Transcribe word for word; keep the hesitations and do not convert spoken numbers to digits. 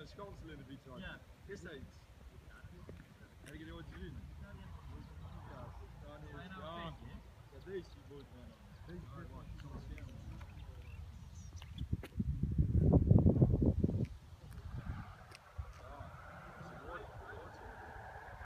verschanselen in de fietshak. Ja. Is dat iets? Heb ik die ooit gezien? Ja, die Ja, daar niet. Ga je nou Ja, een ventje? ja, deze boeit mij dan. Deze boeit mij.